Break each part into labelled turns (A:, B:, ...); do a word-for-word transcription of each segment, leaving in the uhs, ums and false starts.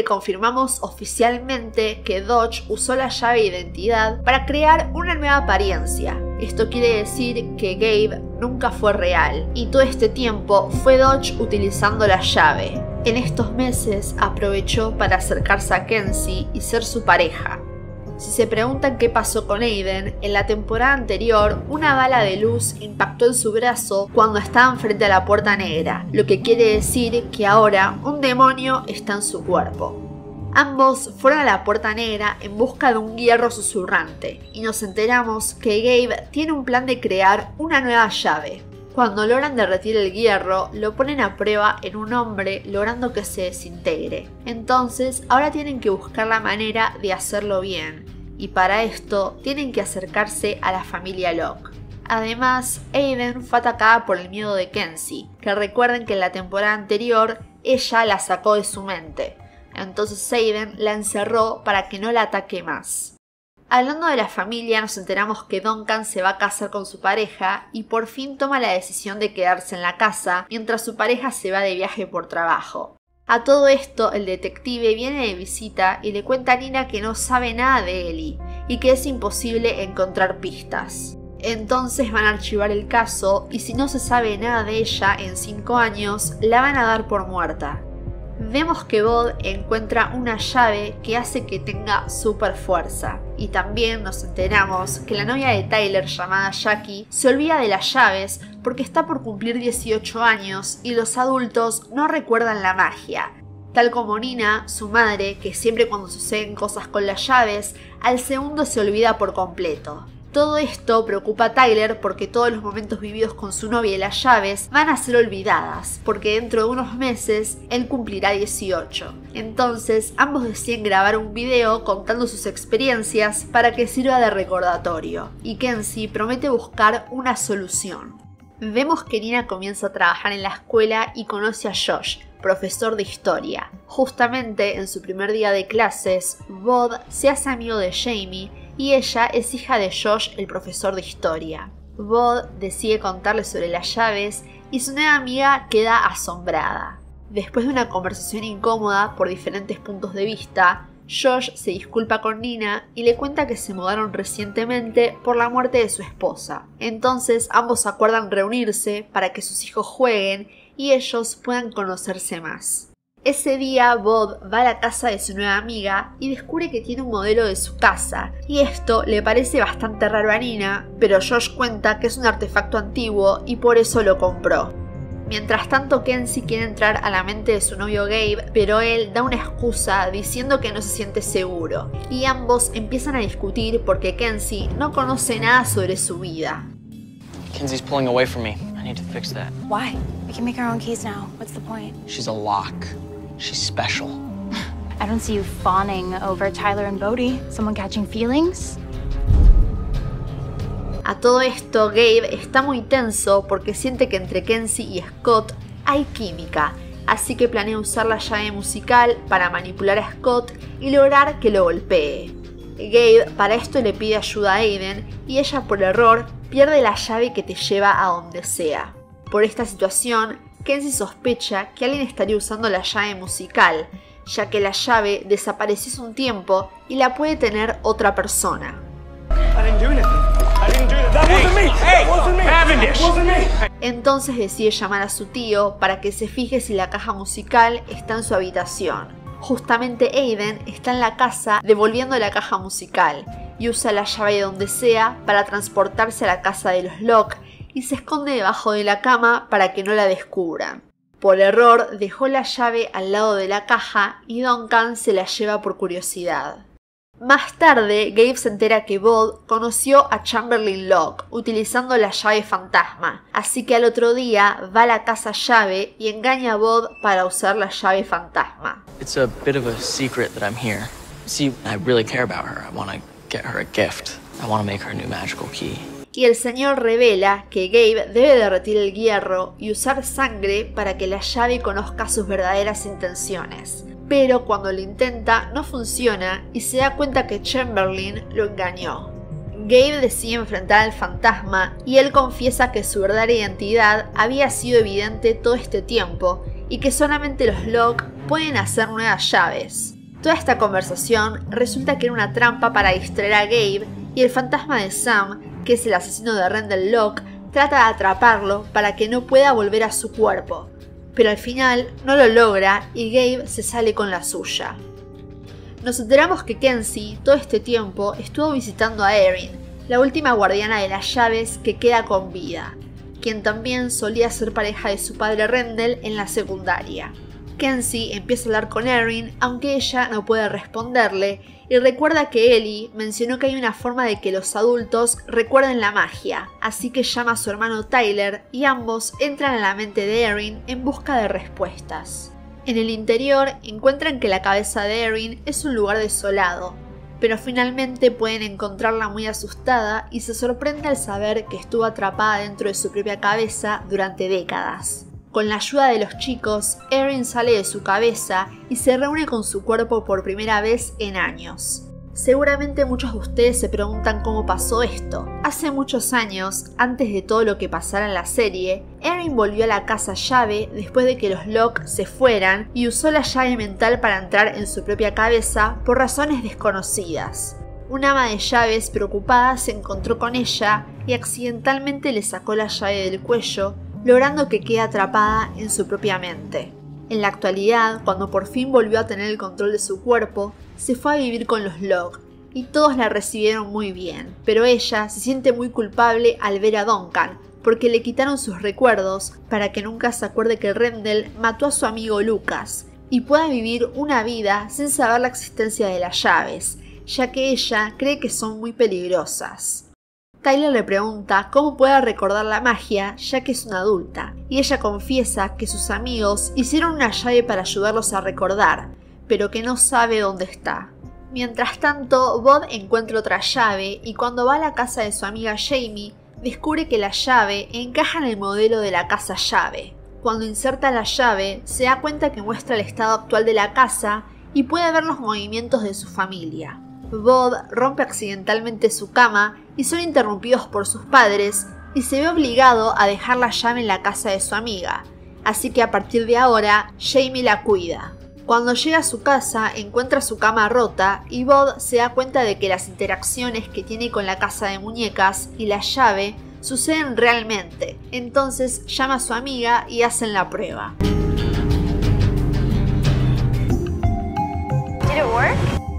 A: te confirmamos oficialmente que Dodge usó la llave de identidad para crear una nueva apariencia. Esto quiere decir que Gabe nunca fue real y todo este tiempo fue Dodge utilizando la llave. En estos meses aprovechó para acercarse a Kenzie y ser su pareja. Si se preguntan qué pasó con Aiden, en la temporada anterior una bala de luz impactó en su brazo cuando estaban frente a la puerta negra, lo que quiere decir que ahora un demonio está en su cuerpo. Ambos fueron a la puerta negra en busca de un hierro susurrante y nos enteramos que Gabe tiene un plan de crear una nueva llave. Cuando logran derretir el hierro, lo ponen a prueba en un hombre logrando que se desintegre. Entonces, ahora tienen que buscar la manera de hacerlo bien, y para esto tienen que acercarse a la familia Locke. Además, Aiden fue atacada por el miedo de Kenzie, que recuerden que en la temporada anterior ella la sacó de su mente. Entonces Aiden la encerró para que no la ataque más. Hablando de la familia, nos enteramos que Duncan se va a casar con su pareja y por fin toma la decisión de quedarse en la casa mientras su pareja se va de viaje por trabajo. A todo esto, el detective viene de visita y le cuenta a Nina que no sabe nada de Ellie y que es imposible encontrar pistas. Entonces van a archivar el caso y si no se sabe nada de ella en cinco años, la van a dar por muerta. Vemos que Bud encuentra una llave que hace que tenga super fuerza. Y también nos enteramos que la novia de Tyler, llamada Jackie, se olvida de las llaves porque está por cumplir dieciocho años y los adultos no recuerdan la magia. Tal como Nina, su madre, que siempre cuando suceden cosas con las llaves, al segundo se olvida por completo. Todo esto preocupa a Tyler porque todos los momentos vividos con su novia y las llaves van a ser olvidadas, porque dentro de unos meses él cumplirá dieciocho. Entonces ambos deciden grabar un video contando sus experiencias para que sirva de recordatorio, y Kenzie promete buscar una solución. Vemos que Nina comienza a trabajar en la escuela y conoce a Josh, profesor de historia. Justamente en su primer día de clases, Bud se hace amigo de Jamie y ella es hija de Josh, el profesor de historia. Bud decide contarle sobre las llaves y su nueva amiga queda asombrada. Después de una conversación incómoda por diferentes puntos de vista, Josh se disculpa con Nina y le cuenta que se mudaron recientemente por la muerte de su esposa. Entonces ambos acuerdan reunirse para que sus hijos jueguen y ellos puedan conocerse más. Ese día Bud va a la casa de su nueva amiga y descubre que tiene un modelo de su casa, y esto le parece bastante raro a Nina, pero Josh cuenta que es un artefacto antiguo y por eso lo compró. Mientras tanto, Kenzie quiere entrar a la mente de su novio Gabe, pero él da una excusa diciendo que no se siente seguro, y ambos empiezan a discutir porque Kenzie no conoce nada sobre su vida.
B: Kenzie's pulling away from me. I need to fix that.
C: Why? We can make our own keys now. What's the point?
B: She's a lock. She's special.
C: I don't see you fawning over Tyler and Bodhi. Someone catching feelings?
A: A todo esto, Gabe está muy tenso porque siente que entre Kenzie y Scott hay química, así que planea usar la llave musical para manipular a Scott y lograr que lo golpee. Gabe para esto le pide ayuda a Aiden y ella por error pierde la llave que te lleva a donde sea. Por esta situación, Kenzie sospecha que alguien estaría usando la llave musical, ya que la llave desapareció hace un tiempo y la puede tener otra persona. Entonces decide llamar a su tío para que se fije si la caja musical está en su habitación. Justamente Aiden está en la casa devolviendo la caja musical y usa la llave de donde sea para transportarse a la casa de los Locke y se esconde debajo de la cama para que no la descubran. Por error dejó la llave al lado de la caja y Duncan se la lleva por curiosidad. Más tarde, Gabe se entera que Bud conoció a Chamberlain Locke utilizando la llave fantasma, así que al otro día va a la casa llave y engaña a Bud para usar la llave fantasma.
B: It's a bit of a secret that I'm here. See, I really care about her. I want to get her a gift. I want to make her a new magical key.
A: Y el señor revela que Gabe debe derretir el hierro y usar sangre para que la llave conozca sus verdaderas intenciones. Pero cuando lo intenta no funciona y se da cuenta que Chamberlain lo engañó. Gabe decide enfrentar al fantasma y él confiesa que su verdadera identidad había sido evidente todo este tiempo y que solamente los Locke pueden hacer nuevas llaves. Toda esta conversación resulta que era una trampa para distraer a Gabe y el fantasma de Sam, que es el asesino de Rendell Locke, trata de atraparlo para que no pueda volver a su cuerpo, pero al final no lo logra y Gabe se sale con la suya. Nos enteramos que Kenzie todo este tiempo estuvo visitando a Erin, la última guardiana de las llaves que queda con vida, quien también solía ser pareja de su padre Rendell en la secundaria. Kenzie empieza a hablar con Erin, aunque ella no puede responderle, y recuerda que Ellie mencionó que hay una forma de que los adultos recuerden la magia, así que llama a su hermano Tyler y ambos entran a la mente de Erin en busca de respuestas. En el interior encuentran que la cabeza de Erin es un lugar desolado, pero finalmente pueden encontrarla muy asustada y se sorprende al saber que estuvo atrapada dentro de su propia cabeza durante décadas. Con la ayuda de los chicos, Erin sale de su cabeza y se reúne con su cuerpo por primera vez en años. Seguramente muchos de ustedes se preguntan cómo pasó esto. Hace muchos años, antes de todo lo que pasara en la serie, Erin volvió a la casa llave después de que los Locke se fueran y usó la llave mental para entrar en su propia cabeza por razones desconocidas. Una ama de llaves preocupada se encontró con ella y accidentalmente le sacó la llave del cuello, logrando que quede atrapada en su propia mente. En la actualidad, cuando por fin volvió a tener el control de su cuerpo, se fue a vivir con los Locke, y todos la recibieron muy bien, pero ella se siente muy culpable al ver a Duncan, porque le quitaron sus recuerdos para que nunca se acuerde que Rendell mató a su amigo Lucas, y pueda vivir una vida sin saber la existencia de las llaves, ya que ella cree que son muy peligrosas. Tyler le pregunta cómo puede recordar la magia ya que es una adulta, y ella confiesa que sus amigos hicieron una llave para ayudarlos a recordar, pero que no sabe dónde está. Mientras tanto, Bud encuentra otra llave y cuando va a la casa de su amiga Jamie, descubre que la llave encaja en el modelo de la casa llave. Cuando inserta la llave, se da cuenta que muestra el estado actual de la casa y puede ver los movimientos de su familia. Bud rompe accidentalmente su cama y son interrumpidos por sus padres y se ve obligado a dejar la llave en la casa de su amiga, así que a partir de ahora Jamie la cuida. Cuando llega a su casa encuentra su cama rota y Bud se da cuenta de que las interacciones que tiene con la casa de muñecas y la llave suceden realmente, entonces llama a su amiga y hacen la prueba.
C: Did it work?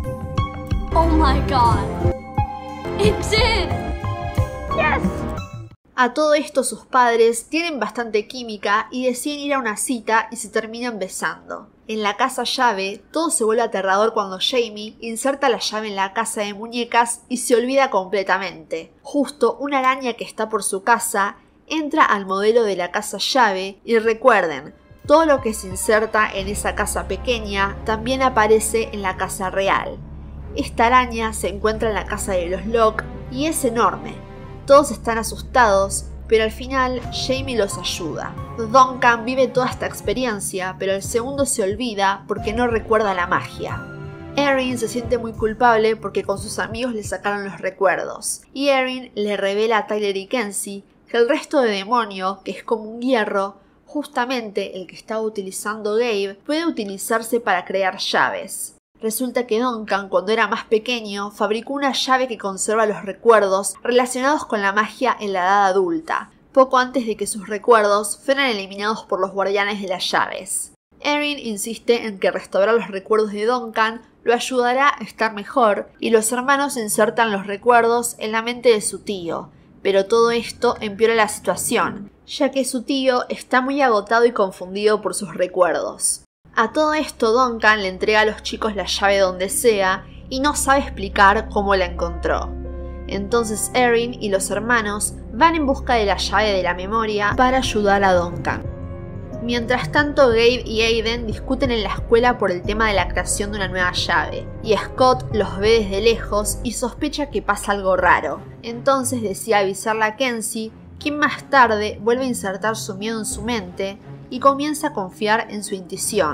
D: Oh my god. It did!
C: Yes!
A: A todo esto sus padres tienen bastante química y deciden ir a una cita y se terminan besando. En la casa llave, todo se vuelve aterrador cuando Jamie inserta la llave en la casa de muñecas y se olvida completamente. Justo una araña que está por su casa entra al modelo de la casa llave y recuerden, todo lo que se inserta en esa casa pequeña también aparece en la casa real. Esta araña se encuentra en la casa de los Locke y es enorme. Todos están asustados, pero al final Jamie los ayuda. Duncan vive toda esta experiencia, pero el segundo se olvida porque no recuerda la magia. Erin se siente muy culpable porque con sus amigos le sacaron los recuerdos, y Erin le revela a Tyler y Kenzie que el resto de demonio, que es como un hierro, justamente el que estaba utilizando Gabe, puede utilizarse para crear llaves. Resulta que Duncan, cuando era más pequeño, fabricó una llave que conserva los recuerdos relacionados con la magia en la edad adulta, poco antes de que sus recuerdos fueran eliminados por los guardianes de las llaves. Erin insiste en que restaurar los recuerdos de Duncan lo ayudará a estar mejor, y los hermanos insertan los recuerdos en la mente de su tío, pero todo esto empeora la situación, ya que su tío está muy agotado y confundido por sus recuerdos. A todo esto Duncan le entrega a los chicos la llave donde sea y no sabe explicar cómo la encontró. Entonces Erin y los hermanos van en busca de la llave de la memoria para ayudar a Duncan. Mientras tanto Gabe y Aiden discuten en la escuela por el tema de la creación de una nueva llave, y Scott los ve desde lejos y sospecha que pasa algo raro. Entonces decide avisarle a Kenzie, quien más tarde vuelve a insertar su miedo en su mente y comienza a confiar en su intuición,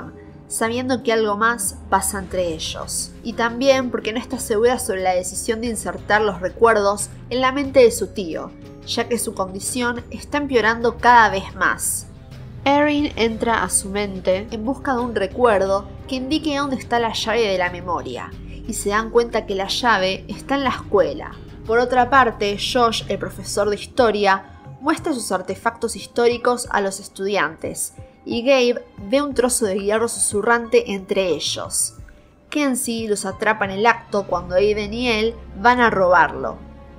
A: sabiendo que algo más pasa entre ellos. Y también porque no está segura sobre la decisión de insertar los recuerdos en la mente de su tío, ya que su condición está empeorando cada vez más. Erin entra a su mente en busca de un recuerdo que indique dónde está la llave de la memoria, y se dan cuenta que la llave está en la escuela. Por otra parte, Josh, el profesor de historia, muestra sus artefactos históricos a los estudiantes, y Gabe ve un trozo de hierro susurrante entre ellos. Kenzie los atrapa en el acto cuando Aiden y él van a robarlo.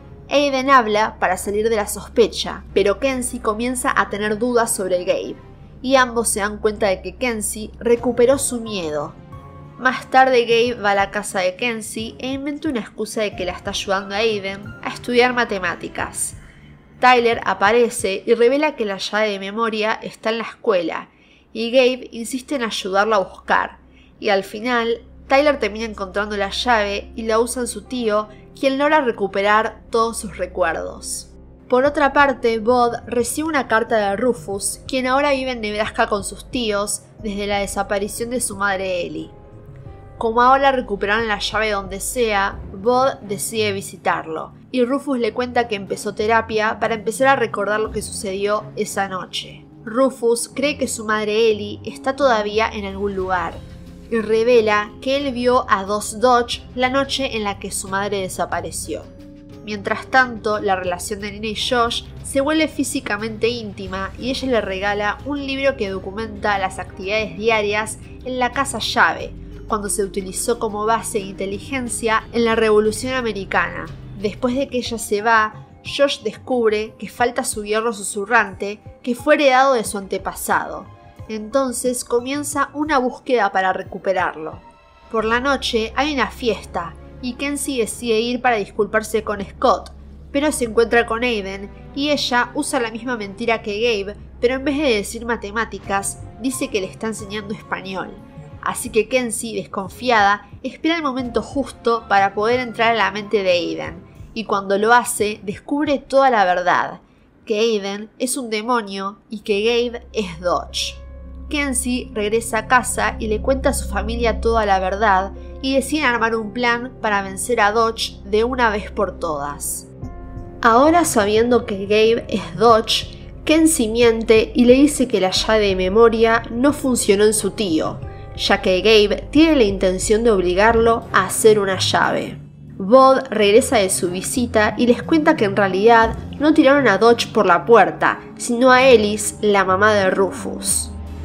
A: Aiden habla para salir de la sospecha, pero Kenzie comienza a tener dudas sobre Gabe, y ambos se dan cuenta de que Kenzie recuperó su miedo. Más tarde Gabe va a la casa de Kenzie e inventa una excusa de que la está ayudando a Aiden a estudiar matemáticas. Tyler aparece y revela que la llave de memoria está en la escuela, y Gabe insiste en ayudarlo a buscar, y al final Tyler termina encontrando la llave y la usa en su tío, quien logra recuperar todos sus recuerdos. Por otra parte, Bud recibe una carta de Rufus, quien ahora vive en Nebraska con sus tíos desde la desaparición de su madre Ellie. Como ahora recuperaron la llave donde sea, Bud decide visitarlo, y Rufus le cuenta que empezó terapia para empezar a recordar lo que sucedió esa noche. Rufus cree que su madre Ellie está todavía en algún lugar, y revela que él vio a dos Dodge la noche en la que su madre desapareció. Mientras tanto, la relación de Nina y Josh se vuelve físicamente íntima y ella le regala un libro que documenta las actividades diarias en la casa llave, cuando se utilizó como base de inteligencia en la Revolución Americana. Después de que ella se va, Josh descubre que falta su hierro susurrante que fue heredado de su antepasado. Entonces comienza una búsqueda para recuperarlo. Por la noche hay una fiesta y Kenzie decide ir para disculparse con Scott, pero se encuentra con Aiden y ella usa la misma mentira que Gabe, pero en vez de decir matemáticas, dice que le está enseñando español. Así que Kenzie, desconfiada, espera el momento justo para poder entrar a la mente de Aiden, y cuando lo hace, descubre toda la verdad, que Aiden es un demonio y que Gabe es Dodge. Kenzie regresa a casa y le cuenta a su familia toda la verdad, y deciden armar un plan para vencer a Dodge de una vez por todas. Ahora, sabiendo que Gabe es Dodge, Kenzie miente y le dice que la llave de memoria no funcionó en su tío, ya que Gabe tiene la intención de obligarlo a hacer una llave. Bud regresa de su visita y les cuenta que en realidad no tiraron a Dodge por la puerta, sino a Ellis, la mamá de Rufus.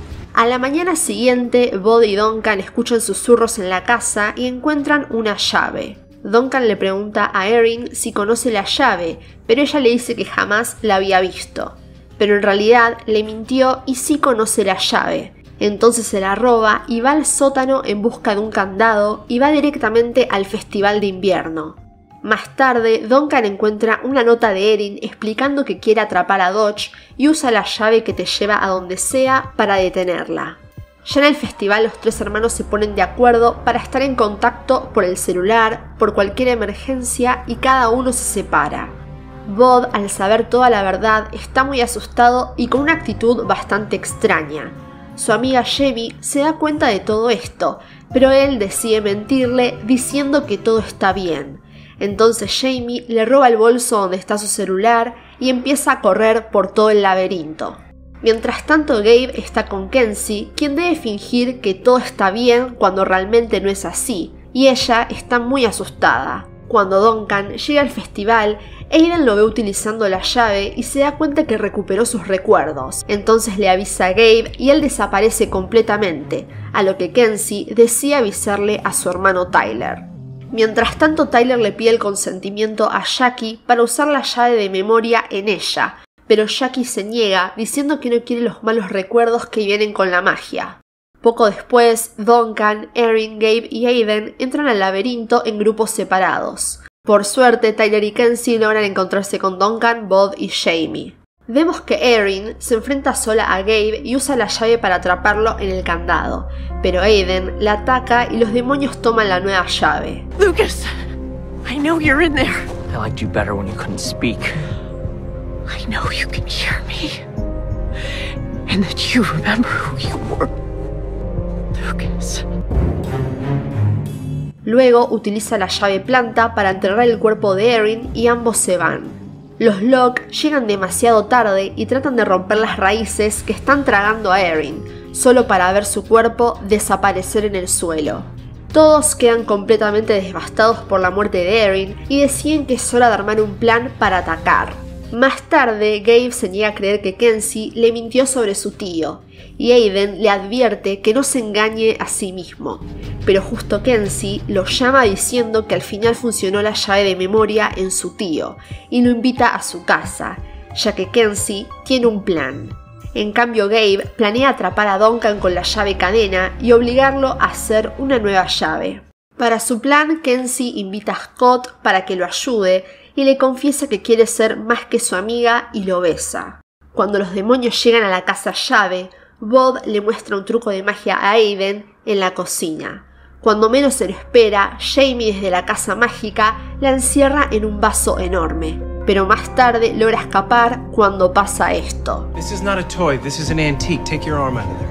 A: A la mañana siguiente, Bud y Duncan escuchan susurros en la casa y encuentran una llave. Duncan le pregunta a Erin si conoce la llave, pero ella le dice que jamás la había visto. Pero en realidad le mintió y sí conoce la llave. Entonces se la roba y va al sótano en busca de un candado y va directamente al festival de invierno. Más tarde, Duncan encuentra una nota de Erin explicando que quiere atrapar a Dodge y usa la llave que te lleva a donde sea para detenerla. Ya en el festival los tres hermanos se ponen de acuerdo para estar en contacto por el celular, por cualquier emergencia, y cada uno se separa. Bud, al saber toda la verdad, está muy asustado y con una actitud bastante extraña. Su amiga Jamie se da cuenta de todo esto, pero él decide mentirle diciendo que todo está bien. Entonces Jamie le roba el bolso donde está su celular y empieza a correr por todo el laberinto. Mientras tanto, Gabe está con Kenzie, quien debe fingir que todo está bien cuando realmente no es así, y ella está muy asustada. Cuando Duncan llega al festival, Aiden lo ve utilizando la llave y se da cuenta que recuperó sus recuerdos. Entonces le avisa a Gabe y él desaparece completamente, a lo que Kenzie decide avisarle a su hermano Tyler. Mientras tanto, Tyler le pide el consentimiento a Jackie para usar la llave de memoria en ella, pero Jackie se niega diciendo que no quiere los malos recuerdos que vienen con la magia. Poco después, Duncan, Erin, Gabe y Aiden entran al laberinto en grupos separados. Por suerte, Tyler y Kenzie logran encontrarse con Duncan, Bud y Jamie. Vemos que Erin se enfrenta sola a Gabe y usa la llave para atraparlo en el candado, pero Aiden la ataca y los demonios toman la nueva llave.
B: Lucas, I know you're in there. I liked you better when you couldn't speak. I know you can hear me, and that you remember who you were. Lucas.
A: Luego utiliza la llave planta para enterrar el cuerpo de Erin y ambos se van. Los Locke llegan demasiado tarde y tratan de romper las raíces que están tragando a Erin, solo para ver su cuerpo desaparecer en el suelo. Todos quedan completamente devastados por la muerte de Erin y deciden que es hora de armar un plan para atacar. Más tarde, Gabe se niega a creer que Kenzie le mintió sobre su tío, y Aiden le advierte que no se engañe a sí mismo. Pero justo Kenzie lo llama diciendo que al final funcionó la llave de memoria en su tío, y lo invita a su casa, ya que Kenzie tiene un plan. En cambio, Gabe planea atrapar a Duncan con la llave cadena y obligarlo a hacer una nueva llave. Para su plan, Kenzie invita a Scott para que lo ayude y le confiesa que quiere ser más que su amiga y lo besa. Cuando los demonios llegan a la casa llave, Bob le muestra un truco de magia a Aiden en la cocina. Cuando menos se lo espera, Jamie desde la casa mágica la encierra en un vaso enorme. Pero más tarde logra escapar cuando pasa esto.
E: This is not a toy, this is an antique. Take your arm out of there.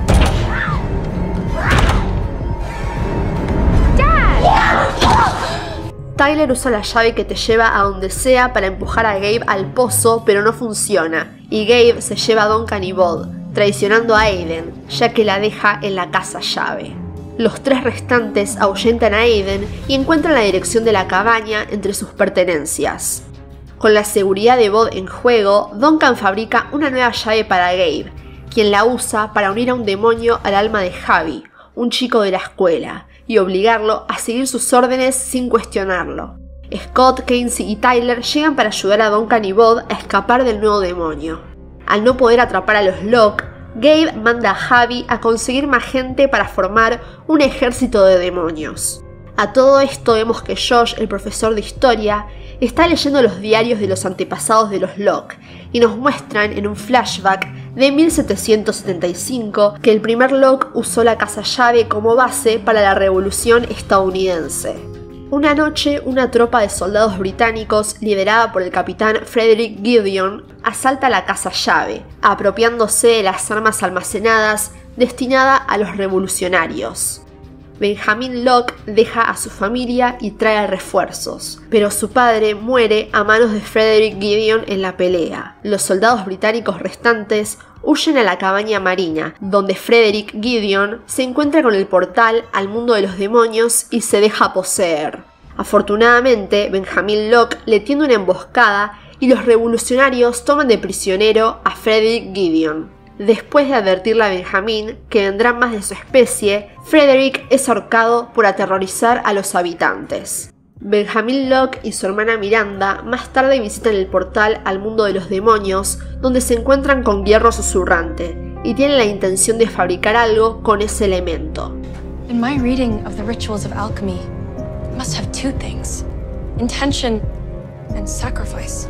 A: Tyler usa la llave que te lleva a donde sea para empujar a Gabe al pozo, pero no funciona, y Gabe se lleva a Duncan y Bob, traicionando a Aiden, ya que la deja en la casa llave. Los tres restantes ahuyentan a Aiden y encuentran la dirección de la cabaña entre sus pertenencias. Con la seguridad de Bob en juego, Duncan fabrica una nueva llave para Gabe, quien la usa para unir a un demonio al alma de Javi, un chico de la escuela, y obligarlo a seguir sus órdenes sin cuestionarlo. Scott, Kenzie y Tyler llegan para ayudar a Duncan y Bob a escapar del nuevo demonio. Al no poder atrapar a los Locke, Gabe manda a Javi a conseguir más gente para formar un ejército de demonios. A todo esto vemos que Josh, el profesor de historia, está leyendo los diarios de los antepasados de los Locke y nos muestran en un flashback de mil setecientos setenta y cinco que el primer Locke usó la casa llave como base para la Revolución estadounidense. Una noche, una tropa de soldados británicos liderada por el capitán Frederick Gideon asalta la casa llave, apropiándose de las armas almacenadas destinadas a los revolucionarios. Benjamin Locke deja a su familia y trae refuerzos, pero su padre muere a manos de Frederick Gideon en la pelea. Los soldados británicos restantes huyen a la cabaña marina, donde Frederick Gideon se encuentra con el portal al mundo de los demonios y se deja poseer. Afortunadamente, Benjamin Locke le tiende una emboscada y los revolucionarios toman de prisionero a Frederick Gideon. Después de advertirle a Benjamin que vendrán más de su especie, Frederick es ahorcado por aterrorizar a los habitantes. Benjamin Locke y su hermana Miranda más tarde visitan el portal al mundo de los demonios, donde se encuentran con Hierro Susurrante, y tienen la intención de fabricar algo con ese elemento.
F: In my reading of the rituals of alchemy, it must have two things: intention and sacrifice.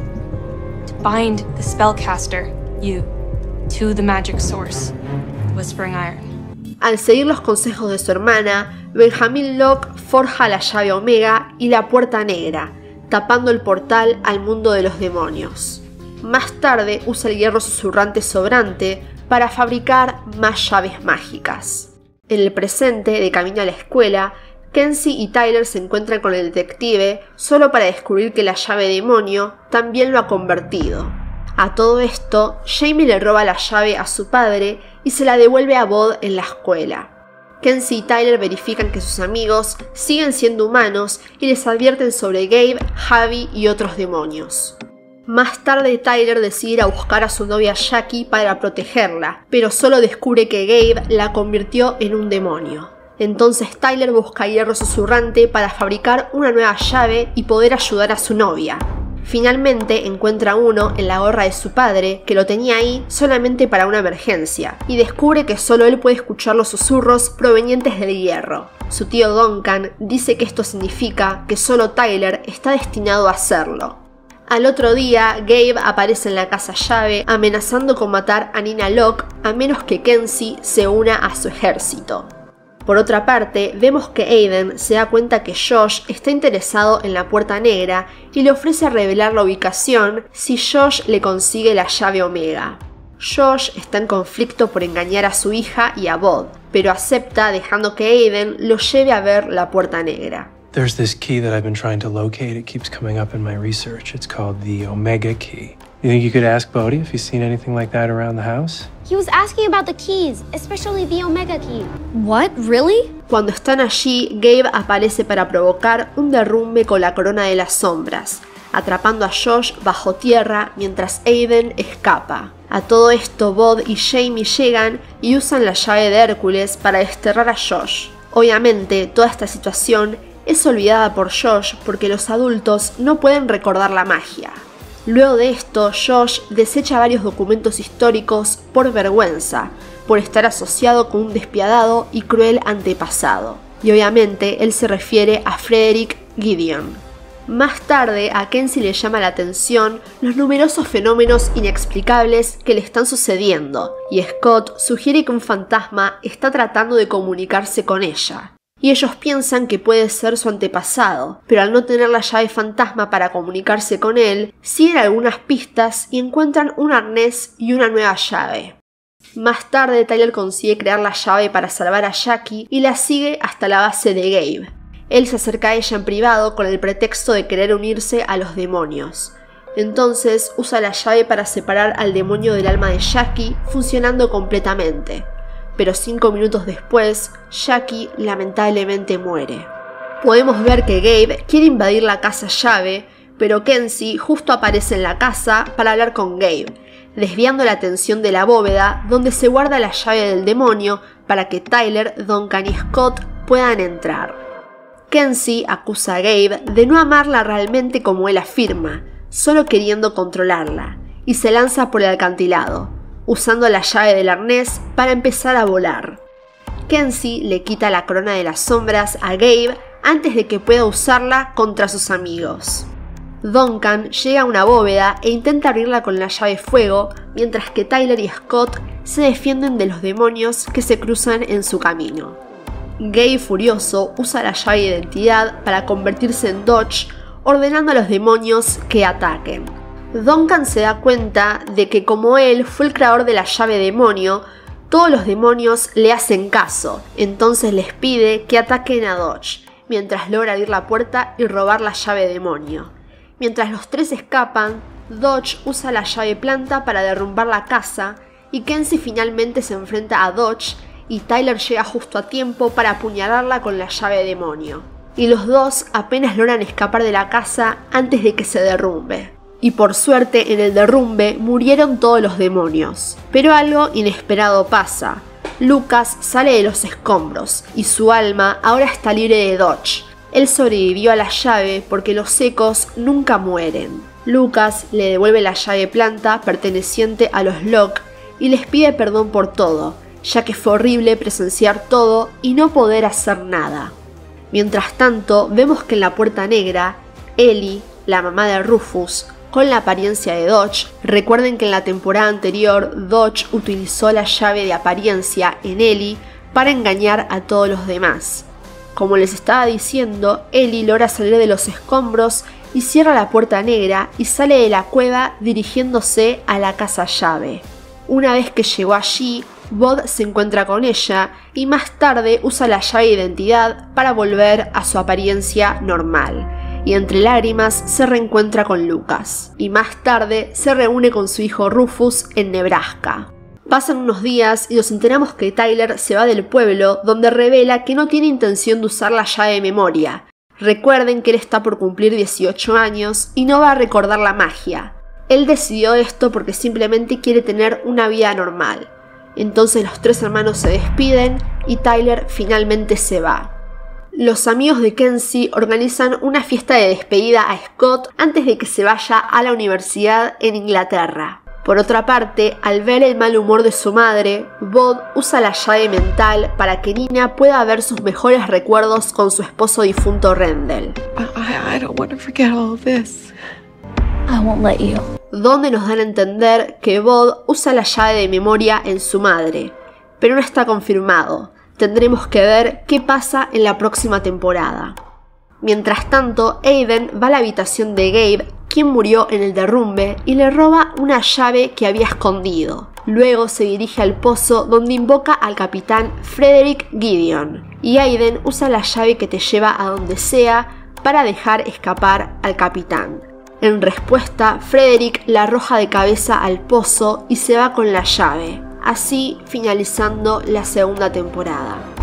F: To bind the spellcaster, you, to the magic source, the Whispering Iron.
A: Al seguir los consejos de su hermana, Benjamin Locke forja la llave Omega y la Puerta Negra, tapando el portal al mundo de los demonios. Más tarde usa el hierro susurrante sobrante para fabricar más llaves mágicas. En el presente, de camino a la escuela, Kenzie y Tyler se encuentran con el detective solo para descubrir que la llave demonio también lo ha convertido. A todo esto, Jamie le roba la llave a su padre y se la devuelve a Bob en la escuela. Kenzie y Tyler verifican que sus amigos siguen siendo humanos y les advierten sobre Gabe, Javi y otros demonios. Más tarde, Tyler decide ir a buscar a su novia Jackie para protegerla, pero solo descubre que Gabe la convirtió en un demonio. Entonces Tyler busca hierro susurrante para fabricar una nueva llave y poder ayudar a su novia. Finalmente encuentra uno en la gorra de su padre, que lo tenía ahí solamente para una emergencia, y descubre que solo él puede escuchar los susurros provenientes del hierro. Su tío Duncan dice que esto significa que solo Tyler está destinado a hacerlo. Al otro día, Gabe aparece en la casa llave amenazando con matar a Nina Locke a menos que Kenzie se una a su ejército. Por otra parte, vemos que Aiden se da cuenta que Josh está interesado en la Puerta Negra y le ofrece revelar la ubicación si Josh le consigue la llave Omega. Josh está en conflicto por engañar a su hija y a Bob, pero acepta dejando que Aiden lo lleve a ver la puerta negra.
E: There's this key that I've been trying to locate. It keeps coming up in my research. It's called the Omega Key. You think you could ask Bodhi if he's seen anything like that around the house?
D: He was asking about the keys, especially the Omega key.
F: What? Really?
A: Cuando están allí, Gabe aparece para provocar un derrumbe con la corona de las sombras, atrapando a Josh bajo tierra mientras Aiden escapa. A todo esto, Bod y Jamie llegan y usan la llave de Hércules para desterrar a Josh. Obviamente, toda esta situación es olvidada por Josh porque los adultos no pueden recordar la magia. Luego de esto, Josh desecha varios documentos históricos por vergüenza, por estar asociado con un despiadado y cruel antepasado. Y obviamente él se refiere a Frederick Gideon. Más tarde, a Kenzie le llama la atención los numerosos fenómenos inexplicables que le están sucediendo, y Scott sugiere que un fantasma está tratando de comunicarse con ella. Y ellos piensan que puede ser su antepasado, pero al no tener la llave fantasma para comunicarse con él, siguen algunas pistas y encuentran un arnés y una nueva llave. Más tarde, Tyler consigue crear la llave para salvar a Jackie y la sigue hasta la base de Gabe. Él se acerca a ella en privado con el pretexto de querer unirse a los demonios. Entonces usa la llave para separar al demonio del alma de Jackie, funcionando completamente. Pero cinco minutos después, Jackie lamentablemente muere. Podemos ver que Gabe quiere invadir la casa llave, pero Kenzie justo aparece en la casa para hablar con Gabe, desviando la atención de la bóveda donde se guarda la llave del demonio para que Tyler, Duncan y Scott puedan entrar. Kenzie acusa a Gabe de no amarla realmente como él afirma, solo queriendo controlarla, y se lanza por el acantilado, usando la llave del arnés para empezar a volar. Kenzie le quita la corona de las sombras a Gabe antes de que pueda usarla contra sus amigos. Duncan llega a una bóveda e intenta abrirla con la llave fuego, mientras que Tyler y Scott se defienden de los demonios que se cruzan en su camino. Gabe, furioso, usa la llave de identidad para convertirse en Dodge, ordenando a los demonios que ataquen. Duncan se da cuenta de que como él fue el creador de la llave demonio, todos los demonios le hacen caso, entonces les pide que ataquen a Dodge, mientras logra abrir la puerta y robar la llave demonio. Mientras los tres escapan, Dodge usa la llave planta para derrumbar la casa y Kenzie finalmente se enfrenta a Dodge y Tyler llega justo a tiempo para apuñalarla con la llave demonio. Y los dos apenas logran escapar de la casa antes de que se derrumbe. Y por suerte en el derrumbe murieron todos los demonios. Pero algo inesperado pasa. Lucas sale de los escombros y su alma ahora está libre de Dodge. Él sobrevivió a la llave porque los ecos nunca mueren. Lucas le devuelve la llave planta perteneciente a los Locke y les pide perdón por todo, ya que fue horrible presenciar todo y no poder hacer nada. Mientras tanto, vemos que en la puerta negra, Ellie, la mamá de Rufus, con la apariencia de Dodge, recuerden que en la temporada anterior Dodge utilizó la llave de apariencia en Ellie para engañar a todos los demás. Como les estaba diciendo, Ellie logra salir de los escombros y cierra la puerta negra y sale de la cueva dirigiéndose a la casa llave. Una vez que llegó allí, Bod se encuentra con ella y más tarde usa la llave de identidad para volver a su apariencia normal. Y entre lágrimas se reencuentra con Lucas. Y más tarde se reúne con su hijo Rufus en Nebraska. Pasan unos días y nos enteramos que Tyler se va del pueblo, donde revela que no tiene intención de usar la llave de memoria. Recuerden que él está por cumplir dieciocho años y no va a recordar la magia. Él decidió esto porque simplemente quiere tener una vida normal. Entonces los tres hermanos se despiden y Tyler finalmente se va. Los amigos de Kenzie organizan una fiesta de despedida a Scott antes de que se vaya a la universidad en Inglaterra. Por otra parte, al ver el mal humor de su madre, Bod usa la llave mental para que Nina pueda ver sus mejores recuerdos con su esposo difunto Rendell.
G: I, I don't want to forget all of this.
D: I won't let you.
A: Donde nos dan a entender que Bod usa la llave de memoria en su madre, pero no está confirmado. Tendremos que ver qué pasa en la próxima temporada. Mientras tanto, Aiden va a la habitación de Gabe, quien murió en el derrumbe, y le roba una llave que había escondido. Luego se dirige al pozo donde invoca al capitán Frederick Gideon, y Aiden usa la llave que te lleva a donde sea para dejar escapar al capitán. En respuesta, Frederick la arroja de cabeza al pozo y se va con la llave, así finalizando la segunda temporada.